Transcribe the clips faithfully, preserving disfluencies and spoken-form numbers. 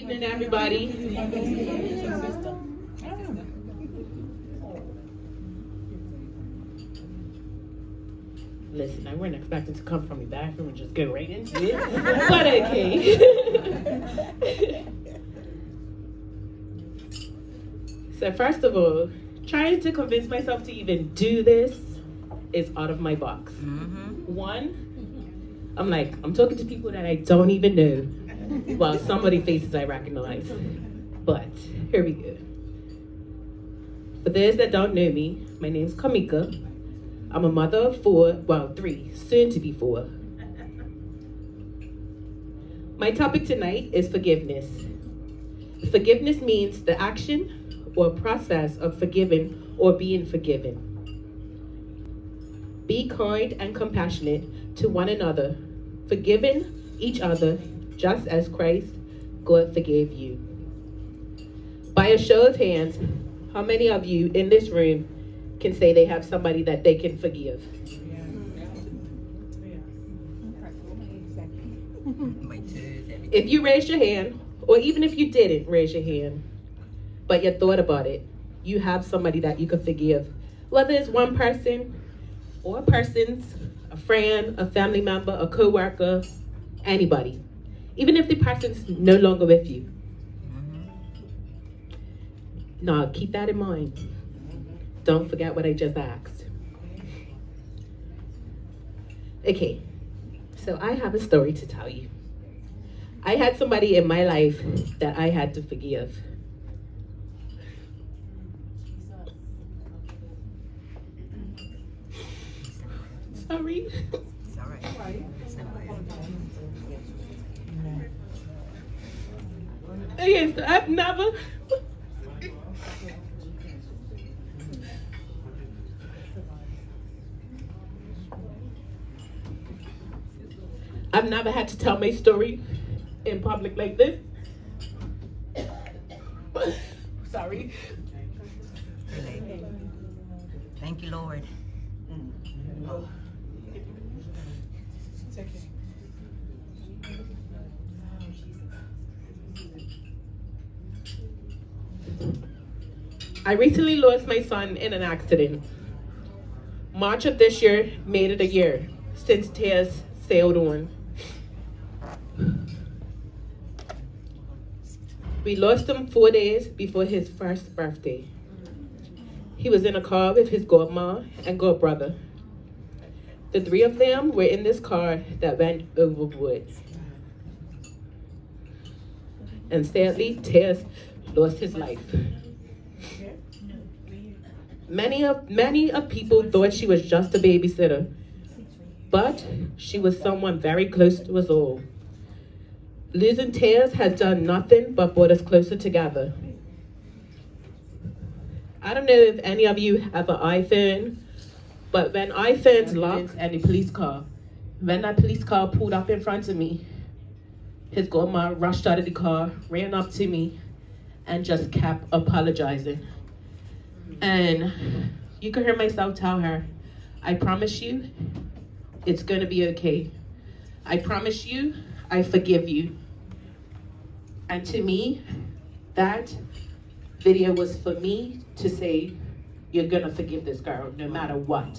evening, everybody. Listen, I wasn't expecting to come from the bathroom and just go right into it, but okay. So first of all, trying to convince myself to even do this is out of my box. Mm-hmm. One, I'm like, I'm talking to people that I don't even know, while some of the faces I recognize. But here we go. For those that don't know me, my name's Carmeka. I'm a mother of four, well, three, soon to be four. My topic tonight is forgiveness. Forgiveness means the action or process of forgiving or being forgiven. Be kind and compassionate to one another, forgiving each other just as Christ, God, forgave you. By a show of hands, how many of you in this room can say they have somebody that they can forgive? If you raised your hand, or even if you didn't raise your hand, but you thought about it, you have somebody that you could forgive. Whether it's one person, or persons, a friend, a family member, a co-worker, anybody. Even if the person's no longer with you. Now, keep that in mind. Don't forget what I just asked. Okay, so I have a story to tell you. I had somebody in my life that I had to forgive. Sorry. It's all right. Okay, so I've never... I've never had to tell my story in public like this. Sorry. Thank you, Lord. Oh. I recently lost my son in an accident. March of this year made it a year since tears sailed on. We lost him four days before his first birthday. He was in a car with his godma and godbrother. The three of them were in this car that went overboard. And sadly, Tears lost his life. Many of, many of people thought she was just a babysitter, but she was someone very close to us all. Losing Tears has done nothing but brought us closer together. I don't know if any of you have an iPhone, but when iPhones locked and the police car, when that police car pulled up in front of me, his grandma rushed out of the car, ran up to me, and just kept apologizing. And you could hear myself tell her, I promise you, it's gonna be okay. I promise you, I forgive you. And to me, that video was for me to say, you're gonna forgive this girl no matter what.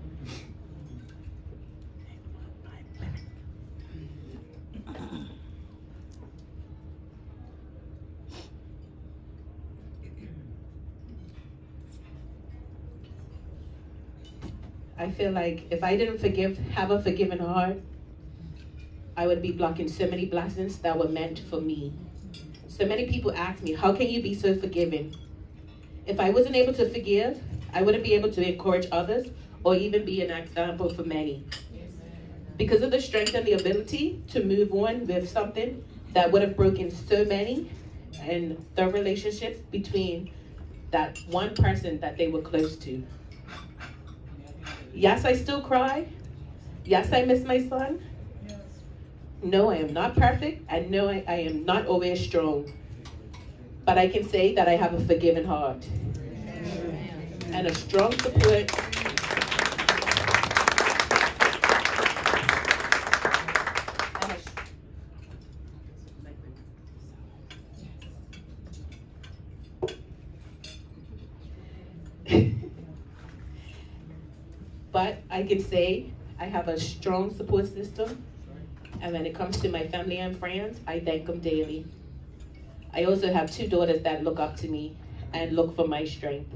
I feel like if I didn't forgive, have a forgiving heart, I would be blocking so many blessings that were meant for me. So many people ask me, how can you be so forgiving? If I wasn't able to forgive, I wouldn't be able to encourage others or even be an example for many. Because of the strength and the ability to move on with something that would have broken so many and the relationships between that one person that they were close to. Yes, I still cry. Yes, I miss my son. No, I am not perfect, and no, I, I am not always strong. But I can say that I have a forgiving heart. And a strong support. And a, but I can say I have a strong support system. And when it comes to my family and friends, I thank them daily. I also have two daughters that look up to me and look for my strength.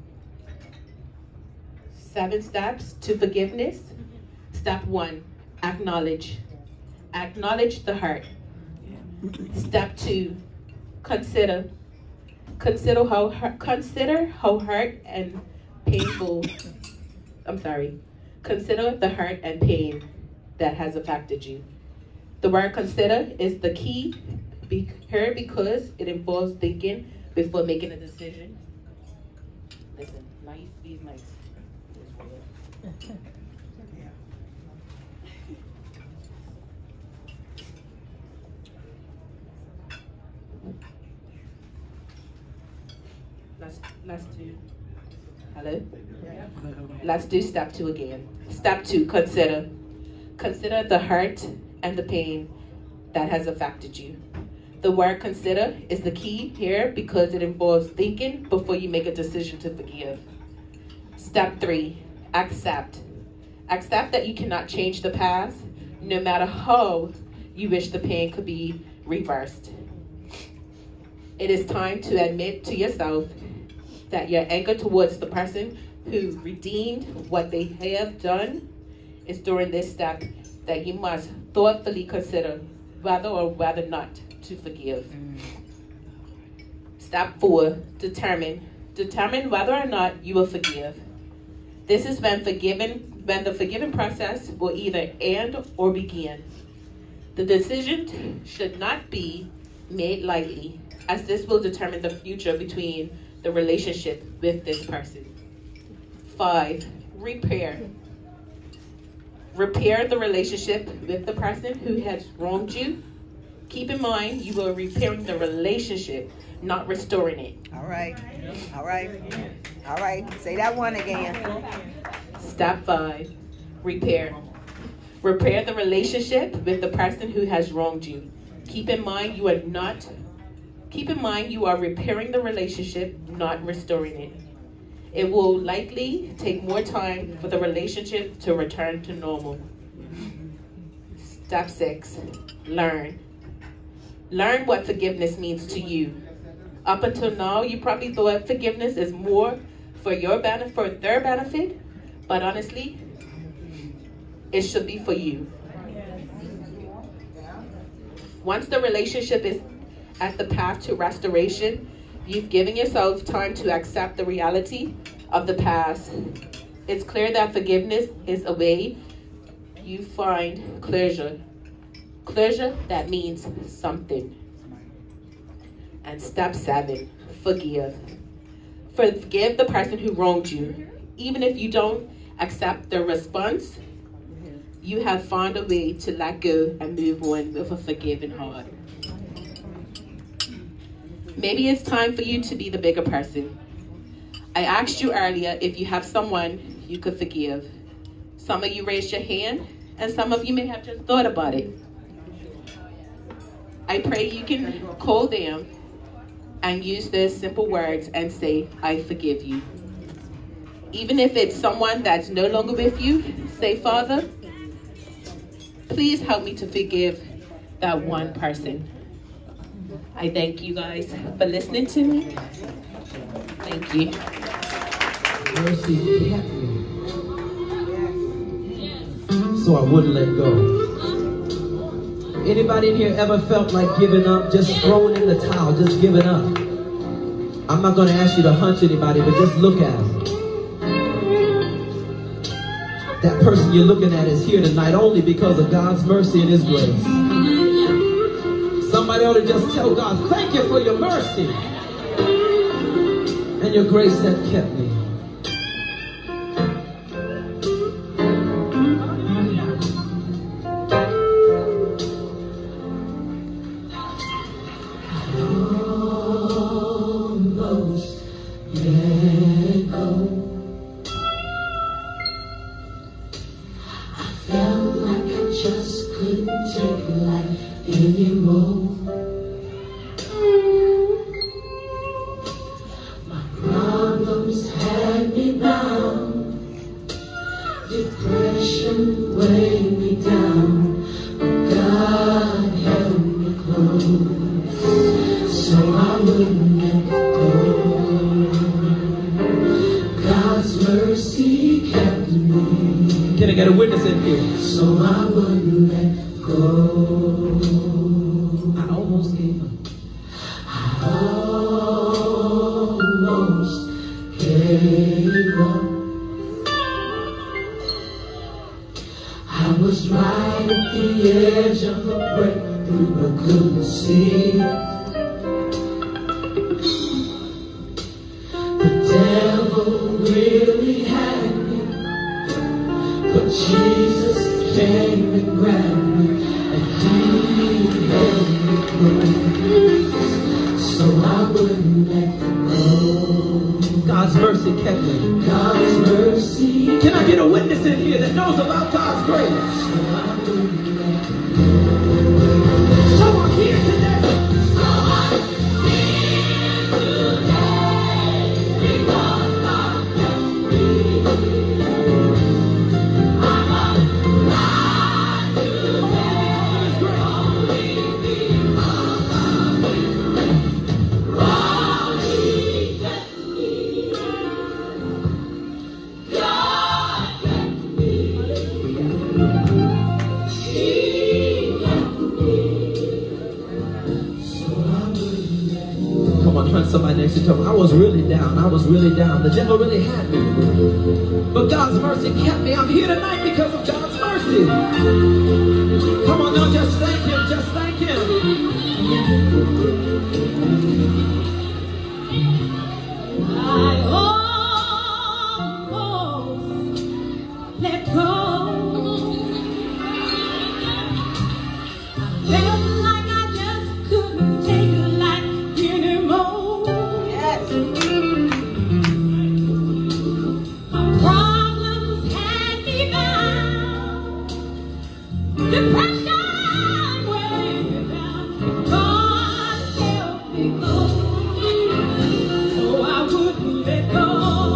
Seven steps to forgiveness. Step one, acknowledge. Acknowledge the hurt. Step two, consider. Consider how hurt, consider how hurt and painful, I'm sorry, consider the hurt and pain that has affected you. The word consider is the key be here because it involves thinking before making a decision. Listen, nice, these nice. Let's, let's do, hello? Let's do step two again. Step two, consider. Consider the hurt and the pain that has affected you. The word consider is the key here because it involves thinking before you make a decision to forgive. Step three, accept. Accept that you cannot change the past, no matter how you wish the pain could be reversed. It is time to admit to yourself that your anger towards the person who redeemed what they have done is during this step that you must thoughtfully consider whether or whether not to forgive. Step four, determine. Determine whether or not you will forgive. This is when forgiving, when the forgiving process will either end or begin. The decision should not be made lightly, as this will determine the future between the relationship with this person. Five, repair. Repair the relationship with the person who has wronged you. Keep in mind, you are repairing the relationship, not restoring it. All right. All right. All right. Say that one again. Step five, repair. Repair the relationship with the person who has wronged you. Keep in mind, you are not, keep in mind you are repairing the relationship, not restoring it. It will likely take more time for the relationship to return to normal. Step six, learn. Learn what forgiveness means to you. Up until now, you probably thought forgiveness is more for your benefit, for their benefit, but honestly, it should be for you. Once the relationship is at the path to restoration, you've given yourself time to accept the reality of the past. It's clear that forgiveness is a way you find closure. Closure that means something. And step seven, forgive. Forgive the person who wronged you. Even if you don't accept their response, you have found a way to let go and move on with a forgiving heart. Maybe it's time for you to be the bigger person. I asked you earlier if you have someone you could forgive. Some of you raised your hand, and some of you may have just thought about it. I pray you can call them and use those simple words and say, I forgive you. Even if it's someone that's no longer with you, say, Father, please help me to forgive that one person. I thank you guys for listening to me. Thank you. Mercy kept me, so I wouldn't let go. Anybody in here ever felt like giving up, just throwing in the towel, just giving up? I'm not going to ask you to hunch anybody, but just look at them. That person you're looking at is here tonight only because of God's mercy and His grace. Somebody ought to just tell God, thank you for your mercy and your grace that kept me. My problems have so I wouldn't let go. God's mercy kept me. Can I get a witness in here? So I wouldn't let go. I almost gave up. I almost gave up. I was right at the edge of a breakthrough, but couldn't see. The devil really had me, but Jesus came and grabbed me, and He held me close, so I wouldn't let go. God's mercy kept me. God's mercy. Can I get a witness in here that knows about God's grace? So I'm here today. So I'm here today because God kept me. I'm alive today only because of His grace. Oh, He kept me. God kept me. He kept me. So I wouldn't let go. Come on, hunt somebody next to you. Tell them, I was really down. I was really down. The devil really had me. But God's mercy kept me. I'm here tonight because of God's mercy. Come on now, just thank Him. Just thank Him. I almost let go. I felt like I just couldn't take life anymore. Yes. My problems had me bound. Depression weighed me down. God help me go, so I wouldn't let go.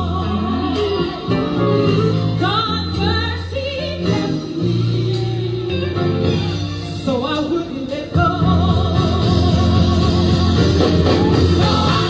God's mercy kept me, so I wouldn't let go. So I